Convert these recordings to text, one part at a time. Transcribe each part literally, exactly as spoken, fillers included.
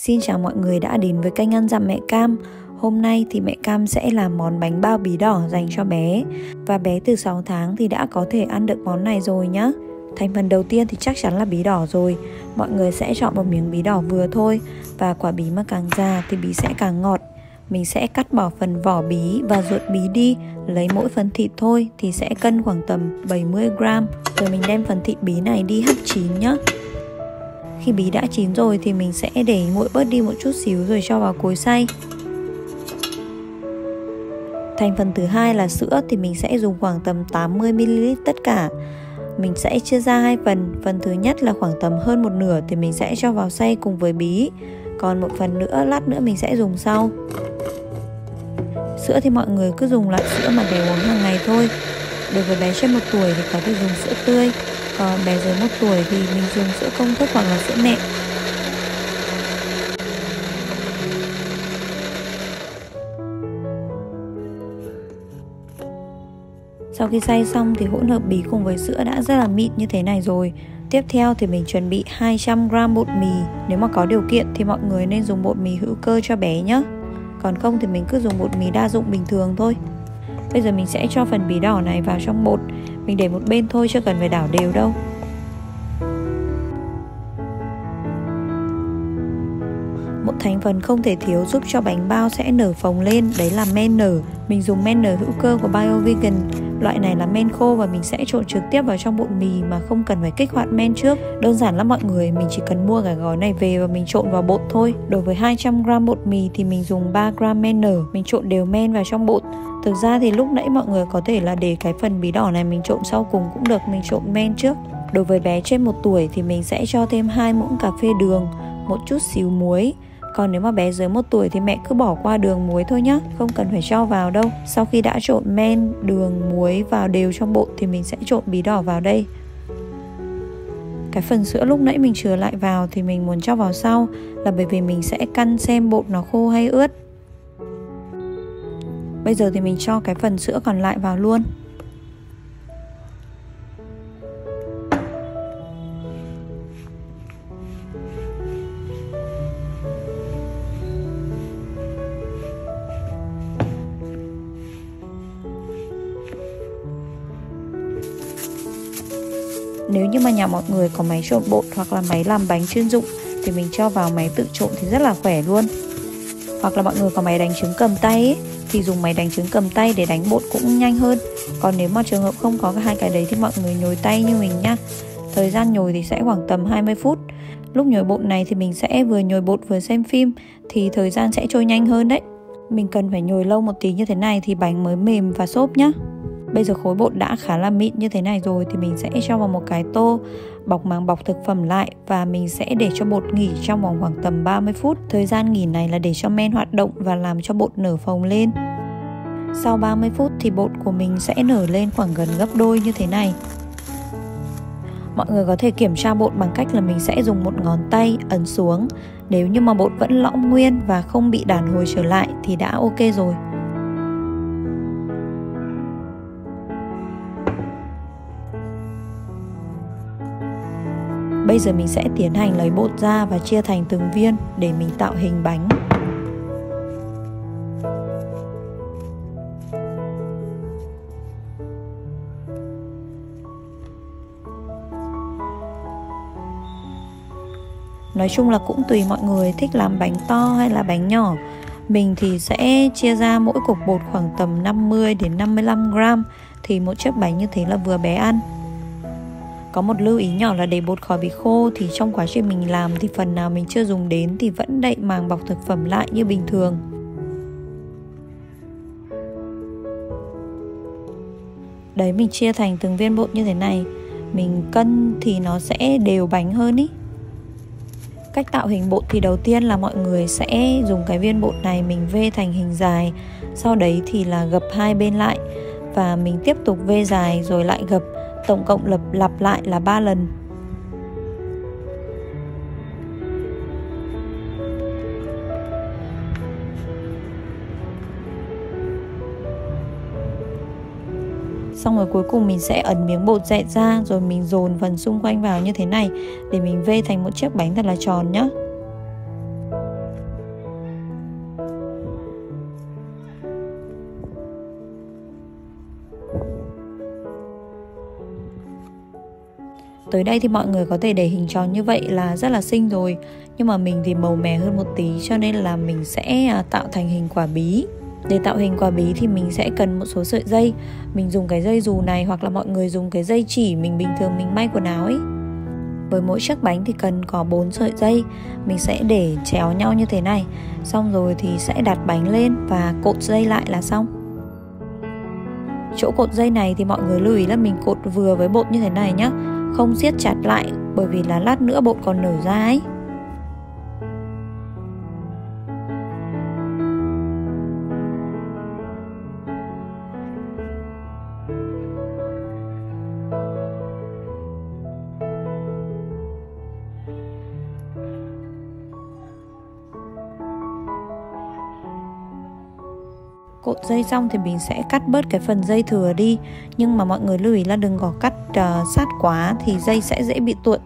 Xin chào mọi người đã đến với kênh Ăn Dặm Mẹ Cam. Hôm nay thì mẹ Cam sẽ làm món bánh bao bí đỏ dành cho bé. Và bé từ sáu tháng thì đã có thể ăn được món này rồi nhá. Thành phần đầu tiên thì chắc chắn là bí đỏ rồi. Mọi người sẽ chọn một miếng bí đỏ vừa thôi. Và quả bí mà càng già thì bí sẽ càng ngọt. Mình sẽ cắt bỏ phần vỏ bí và ruột bí đi, lấy mỗi phần thịt thôi thì sẽ cân khoảng tầm bảy mươi gram. Rồi mình đem phần thịt bí này đi hấp chín nhá. Khi bí đã chín rồi thì mình sẽ để nguội bớt đi một chút xíu rồi cho vào cối xay. Thành phần thứ hai là sữa thì mình sẽ dùng khoảng tầm tám mươi mi li lít tất cả. Mình sẽ chia ra hai phần. Phần thứ nhất là khoảng tầm hơn một nửa thì mình sẽ cho vào xay cùng với bí. Còn một phần nữa lát nữa mình sẽ dùng sau. Sữa thì mọi người cứ dùng loại sữa mà bé uống hàng ngày thôi. Đối với bé trên một tuổi thì có thể dùng sữa tươi. Còn bé dưới một tuổi thì mình dùng sữa công thức hoặc là sữa mẹ. Sau khi xay xong thì hỗn hợp bí cùng với sữa đã rất là mịn như thế này rồi. Tiếp theo thì mình chuẩn bị hai trăm gram bột mì. Nếu mà có điều kiện thì mọi người nên dùng bột mì hữu cơ cho bé nhé. Còn không thì mình cứ dùng bột mì đa dụng bình thường thôi. Bây giờ mình sẽ cho phần bí đỏ này vào trong bột. Mình để một bên thôi, chưa cần phải đảo đều đâu. Một thành phần không thể thiếu giúp cho bánh bao sẽ nở phồng lên, đấy là men nở. Mình dùng men nở hữu cơ của BioVegan. Loại này là men khô và mình sẽ trộn trực tiếp vào trong bột mì mà không cần phải kích hoạt men trước. Đơn giản lắm mọi người, mình chỉ cần mua cả gói này về và mình trộn vào bột thôi. Đối với hai trăm gram bột mì thì mình dùng ba gram men nở. Mình trộn đều men vào trong bột. Thực ra thì lúc nãy mọi người có thể là để cái phần bí đỏ này mình trộn sau cùng cũng được, mình trộn men trước. Đối với bé trên một tuổi thì mình sẽ cho thêm hai muỗng cà phê đường, một chút xíu muối. Còn nếu mà bé dưới một tuổi thì mẹ cứ bỏ qua đường muối thôi nhá, không cần phải cho vào đâu. Sau khi đã trộn men, đường, muối vào đều trong bột thì mình sẽ trộn bí đỏ vào đây. Cái phần sữa lúc nãy mình chứa lại vào thì mình muốn cho vào sau là bởi vì mình sẽ căn xem bột nó khô hay ướt. Bây giờ thì mình cho cái phần sữa còn lại vào luôn. Nếu như mà nhà mọi người có máy trộn bột hoặc là máy làm bánh chuyên dụng thì mình cho vào máy tự trộn thì rất là khỏe luôn. Hoặc là mọi người có máy đánh trứng cầm tay ấy, thì dùng máy đánh trứng cầm tay để đánh bột cũng nhanh hơn. Còn nếu mà trường hợp không có hai cái đấy thì mọi người nhồi tay như mình nhá. Thời gian nhồi thì sẽ khoảng tầm hai mươi phút. Lúc nhồi bột này thì mình sẽ vừa nhồi bột vừa xem phim thì thời gian sẽ trôi nhanh hơn đấy. Mình cần phải nhồi lâu một tí như thế này thì bánh mới mềm và xốp nhá. Bây giờ khối bột đã khá là mịn như thế này rồi thì mình sẽ cho vào một cái tô, bọc màng bọc thực phẩm lại và mình sẽ để cho bột nghỉ trong vòng khoảng tầm ba mươi phút. Thời gian nghỉ này là để cho men hoạt động và làm cho bột nở phồng lên. Sau ba mươi phút thì bột của mình sẽ nở lên khoảng gần gấp đôi như thế này. Mọi người có thể kiểm tra bột bằng cách là mình sẽ dùng một ngón tay ấn xuống. Nếu như mà bột vẫn lõm nguyên và không bị đàn hồi trở lại thì đã ok rồi. Bây giờ mình sẽ tiến hành lấy bột ra và chia thành từng viên để mình tạo hình bánh. Nói chung là cũng tùy mọi người thích làm bánh to hay là bánh nhỏ. Mình thì sẽ chia ra mỗi cục bột khoảng tầm năm mươi đến năm mươi lăm gram thì một chiếc bánh như thế là vừa bé ăn. Có một lưu ý nhỏ là để bột khỏi bị khô thì trong quá trình mình làm thì phần nào mình chưa dùng đến thì vẫn đậy màng bọc thực phẩm lại như bình thường. Đấy, mình chia thành từng viên bột như thế này. Mình cân thì nó sẽ đều bánh hơn ý. Cách tạo hình bột thì đầu tiên là mọi người sẽ dùng cái viên bột này mình vê thành hình dài. Sau đấy thì là gập hai bên lại và mình tiếp tục vê dài rồi lại gập. Tổng cộng lặp lặp lại là ba lần. Xong rồi cuối cùng mình sẽ ấn miếng bột dẹt ra rồi mình dồn phần xung quanh vào như thế này để mình vê thành một chiếc bánh thật là tròn nhá. Tới đây thì mọi người có thể để hình tròn như vậy là rất là xinh rồi. Nhưng mà mình thì màu mè hơn một tí, cho nên là mình sẽ tạo thành hình quả bí. Để tạo hình quả bí thì mình sẽ cần một số sợi dây. Mình dùng cái dây dù này, hoặc là mọi người dùng cái dây chỉ mình bình thường mình may quần áo ấy. Với mỗi chiếc bánh thì cần có bốn sợi dây. Mình sẽ để chéo nhau như thế này. Xong rồi thì sẽ đặt bánh lên và cột dây lại là xong. Chỗ cột dây này thì mọi người lưu ý là mình cột vừa với bột như thế này nhá, không siết chặt lại, bởi vì là lát nữa bột còn nở ra ấy. Cột dây xong thì mình sẽ cắt bớt cái phần dây thừa đi. Nhưng mà mọi người lưu ý là đừng có cắt uh, sát quá thì dây sẽ dễ bị tuột.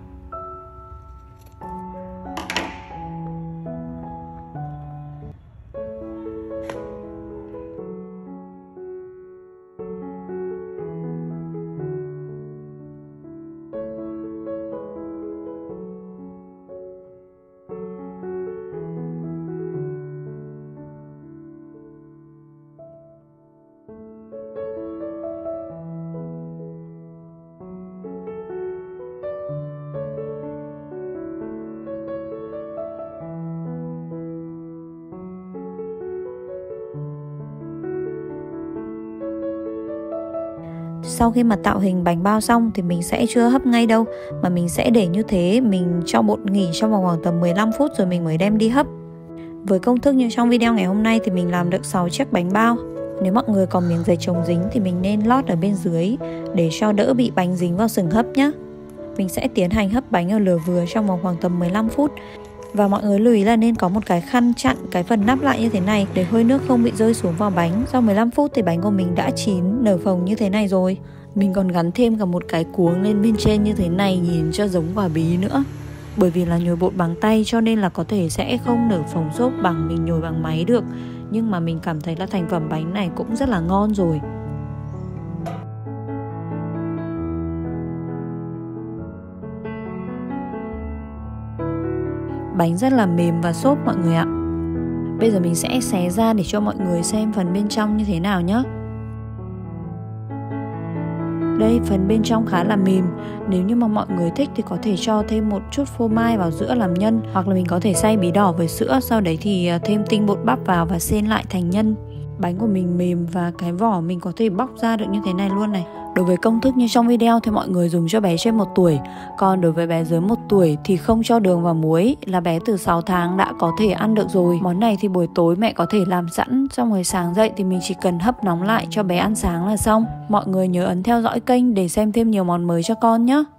Sau khi mà tạo hình bánh bao xong thì mình sẽ chưa hấp ngay đâu, mà mình sẽ để như thế, mình cho bột nghỉ trong vòng khoảng tầm mười lăm phút rồi mình mới đem đi hấp. Với công thức như trong video ngày hôm nay thì mình làm được sáu chiếc bánh bao. Nếu mọi người còn miếng giấy chống dính thì mình nên lót ở bên dưới để cho đỡ bị bánh dính vào sừng hấp nhé. Mình sẽ tiến hành hấp bánh ở lửa vừa trong vòng khoảng tầm mười lăm phút. Và mọi người lưu ý là nên có một cái khăn chặn cái phần nắp lại như thế này để hơi nước không bị rơi xuống vào bánh. Sau mười lăm phút thì bánh của mình đã chín nở phồng như thế này rồi. Mình còn gắn thêm cả một cái cuống lên bên trên như thế này, nhìn cho giống quả bí nữa. Bởi vì là nhồi bột bằng tay cho nên là có thể sẽ không nở phồng xốp bằng mình nhồi bằng máy được. Nhưng mà mình cảm thấy là thành phẩm bánh này cũng rất là ngon rồi. Bánh rất là mềm và xốp mọi người ạ. Bây giờ mình sẽ xé ra để cho mọi người xem phần bên trong như thế nào nhé. Đây, phần bên trong khá là mềm. Nếu như mà mọi người thích thì có thể cho thêm một chút phô mai vào giữa làm nhân. Hoặc là mình có thể xay bí đỏ với sữa, sau đấy thì thêm tinh bột bắp vào và xên lại thành nhân. Bánh của mình mềm và cái vỏ mình có thể bóc ra được như thế này luôn này. Đối với công thức như trong video thì mọi người dùng cho bé trên một tuổi. Còn đối với bé dưới một tuổi thì không cho đường và muối, là bé từ sáu tháng đã có thể ăn được rồi. Món này thì buổi tối mẹ có thể làm sẵn, xong rồi sáng dậy thì mình chỉ cần hấp nóng lại cho bé ăn sáng là xong. Mọi người nhớ ấn theo dõi kênh để xem thêm nhiều món mới cho con nhé.